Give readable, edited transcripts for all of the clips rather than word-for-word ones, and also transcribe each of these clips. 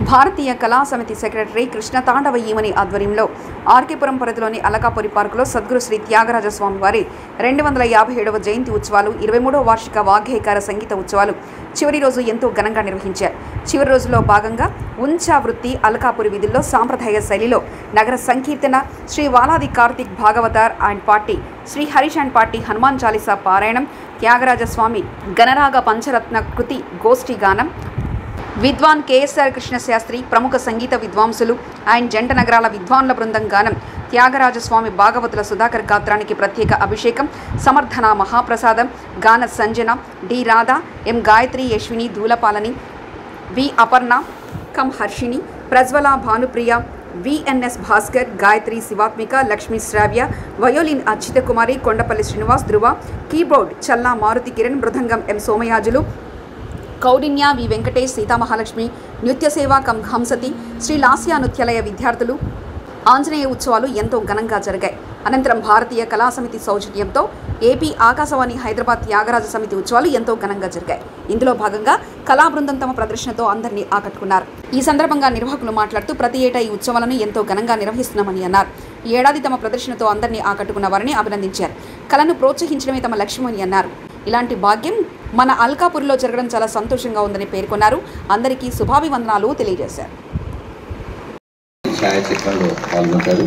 భారతీయ కళా సమితి సెక్రటరీ కృష్ణ తాండవ ఈమని ఆధ్వర్యంలో ఆర్కేపురం పరిధిలోని అలకాపురి పార్కులో సద్గురు శ్రీ త్యాగరాజ స్వామి వారి 257వ జయంతి ఉత్సవాలు 23వ వార్షిక వాగ్గేయకార సంగీత ఉత్సవాలు చివరి రోజు ఎంతో ఘనంగా నిర్వహించారు. చివరి రోజులో భాగంగా ఉంచా వృత్తి అలకాపురి విధుల్లో సాంప్రదాయ శైలిలో నగర సంకీర్తన, Shri Valadi Karthik Bhagavatar and party, Shri Harish and party Hanuman Chalisa పారాయణం, త్యాగరాజ స్వామి గణరాగ పంచరత్న కృతి గోష్ఠి గానం, విద్వాన్ కేఎస్ఆర్ కృష్ణ శాస్త్రి, ప్రముఖ సంగీత విద్వాంసులు అండ్ జంట నగరాల విద్వాన్ల బృందం గానం, త్యాగరాజస్వామి భాగవతుల సుధాకర్ గాత్రానికి ప్రత్యేక అభిషేకం, సమర్థన మహాప్రసాదం, గాన Sanjana, D Radha, M Gayatri, Yashwini Dhulapalani, V Aparna కం Harshini, Prajwala Bhanupriya, VNS Bhaskar, Gayatri Shivatmika, Lakshmi Shravya, violin Achyuta Kumari, Kondapalli Srinivas, Dhruva, keyboard Challa Maruti Kiran, mridangam M Somayajulu, Kaudinya V Venkatesh, Sitamahalakshmi, నృత్య సేవ కం హంసతి, శ్రీ లాస్య నృత్యాలయ విద్యార్థులు ఆంజనేయ ఉత్సవాలు ఎంతో ఘనంగా జరిగాయి. అనంతరం భారతీయ కళా సమితి సౌజన్యంతో ఏపీ ఆకాశవాణి హైదరాబాద్ త్యాగరాజ సమితి ఉత్సవాలు ఎంతో ఘనంగా జరిగాయి. ఇందులో భాగంగా కళా బృందం తమ ప్రదర్శనతో అందరినీ ఆకట్టుకున్నారు. ఈ సందర్భంగా నిర్వాహకులు మాట్లాడుతూ ప్రతి ఏటా ఈ ఉత్సవాలను ఎంతో ఘనంగా నిర్వహిస్తున్నామని అన్నారు. ఈ ఏడాది తమ ప్రదర్శనతో అందరినీ ఆకట్టుకున్న వారిని అభినందించారు. కళను ప్రోత్సహించడమే తమ లక్ష్యమని అన్నారు. ఇలాంటి భాగ్యం మన అల్కాపూర్లో జరగడం చాలా సంతోషంగా ఉందని పేర్కొన్నారు. అందరికీ శుభాభివందనాలు తెలియజేశారు. ఛాయాచిత్రంలో పాల్గొంటారు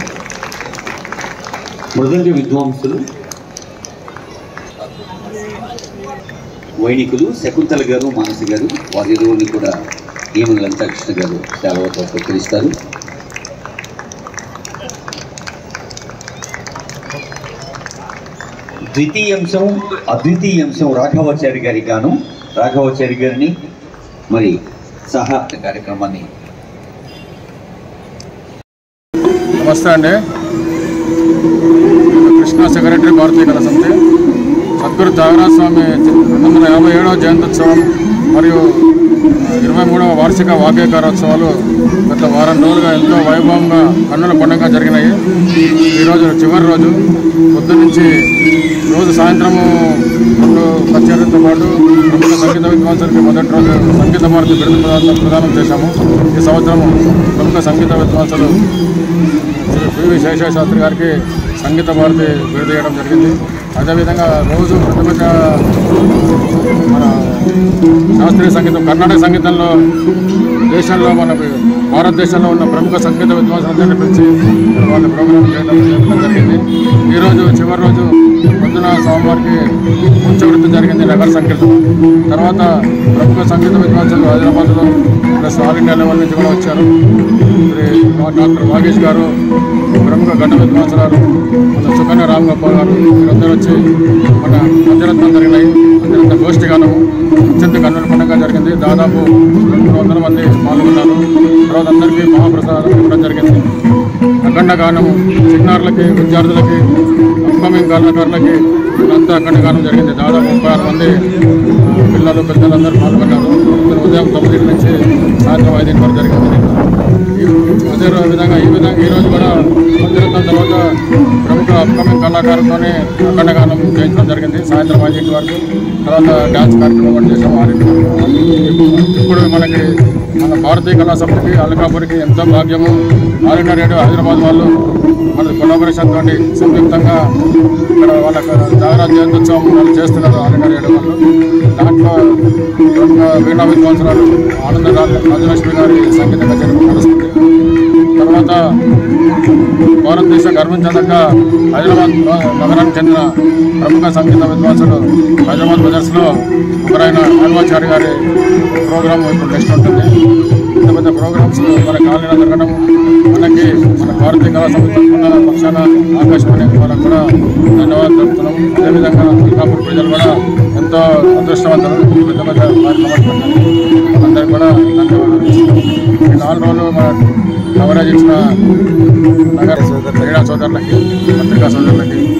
మృదంగ విద్వాంసులు వైణికులు శకుంతల గారు, మానసి గారు, వారి ఇరువురిని కూడా ఈమని లలితాకృష్ణ గారు సేవతో సత్కరిస్తారు. ద్వితీయాంశం అద్వితీయాంశం రాఘవాచారి గారి గాను రాఘవాచారి గారిని మరి సహా కార్యక్రమాన్ని. నమస్తే అండి. కృష్ణ సెక్రటరీ భారతీయ కళా సమితి సద్గురు త్యాగరాజ స్వామి 257వ జయంత్యోత్సవం మరియు 23వ వార్షిక వాగ్గేయకారోత్సవాలు గత వారం రోజులుగా ఎంతో వైభవంగా కన్నుల పండుగగా జరిగినాయి. ఈరోజు చివరి రోజు పొద్దున్నుంచి రోజు సాయంత్రము 2 కచేరీలతో పాటు ప్రముఖ సంగీత విద్వాంసులకి మొదటి రోజు సంగీత భారతి బిరుదు ప్రదానం చేశాము. ఈ సంవత్సరము ప్రముఖ సంగీత విద్వాంసులు పివి శేషశాస్త్రి గారికి సంగీత భారతి బిరుదు ఇవ్వడం జరిగింది. అదేవిధంగా రోజు పెద్ద మన శాస్త్రీయ సంగీతం, కర్ణాటక సంగీతంలో దేశంలో మన భారతదేశంలో ఉన్న ప్రముఖ సంగీత విద్వాంసులందరినీ పిలిచి వాళ్ళ ప్రోగ్రాం చేయడం జరిగింది. ఈరోజు చివరి రోజు పొద్దున స్వామివారికి ఉంచవృత్తి జరిగింది, నగర సంకీర్తన. తర్వాత ప్రముఖ సంగీత విద్వాంసులు హైదరాబాద్లో ప్లస్ ఆల్ ఇండియా లెవెల్ నుంచి కూడా వచ్చారు. డాక్టర్ వాగేష్ గారు, ప్రముఖ ఘట విద్వాంసులు మన సుకన్య రామ్ గోపాల్ గారు, వీరందరూ వచ్చి మన పంచరత్నం జరిగినాయి. పంచరత్న గోష్ఠి గానము అత్యంత కన్నుల పండుగ జరిగింది. దాదాపు 200 మంది పాల్గొన్నారు. తర్వాత అందరికీ మహాప్రసాదం ఇవ్వడం జరిగింది. అఖండ గానము చిన్నారులకి, విద్యార్థులకి, అప్కమింగ్ కళాకారులకి అంతా అఖండ గానం జరిగింది. దాదాపు 36 మంది పిల్లలు, పెద్దలందరూ పాల్గొన్నారు. ఉదయం 9 నుంచి సాయంత్రం 5 వరకు జరిగింది. అదే విధంగా ఈరోజు కూడా పంచరత్నం తర్వాత ప్రముఖ అప్కమింగ్ కళాకారులతోనే అఖండ గానం చేయించడం జరిగింది. సాయంత్రం 5 వరకు. తర్వాత డ్యాన్స్ కార్యక్రమం కూడా చేసాము 6 వరకు. ఇప్పుడు మనకి మన భారతీయ కళా సమితికి అల్కాపూర్కి ఎంతో భాగ్యము. ఆల్ ఇండియా రేడియో హైదరాబాద్ వాళ్ళు మన కొలాబరేషన్ తోటి సంయుక్తంగా ఇక్కడ వాళ్ళ త్యాగరాజ జయంత్యోత్సవం వాళ్ళు చేస్తున్నారు. ఆల్ ఇండియా రేడియో వాళ్ళు దాంట్లో వీణా విద్వాంసరాలు ఆనంద రాజలక్ష్మి గారి సంగీత కచేరీ నడుస్తుంది. తర్వాత భారతదేశం గర్వించదగ్గ హైదరాబాద్ నగరానికి చెందిన ప్రముఖ సంగీత విద్వాంసులు హైదరాబాద్ బజార్స్లో ఒకరైన రాఘవాచారి గారి ప్రోగ్రాం ఇప్పుడు నెక్స్ట్ ఉంటుంది. పెద్ద పెద్ద ప్రోగ్రామ్స్ మన కాలనీలో జరగడం మనకి మన భారతీయ కళా సమితి పక్షాన ఆకాశవాణి వాళ్ళకు కూడా ధన్యవాదాలు తెలుపుతున్నాం. అదేవిధంగా అల్కాపూర్ ప్రజలు కూడా ఎంతో అదృష్టవంతులు. పెద్ద పెద్ద కార్యక్రమాలు అందరికీ కూడా ధన్యవాదాలు. ఈ 4 రోజులు మన కవరేజ్ ఇచ్చిన నగర క్రీడా సోదరులకి, పత్రికా సోదరులకి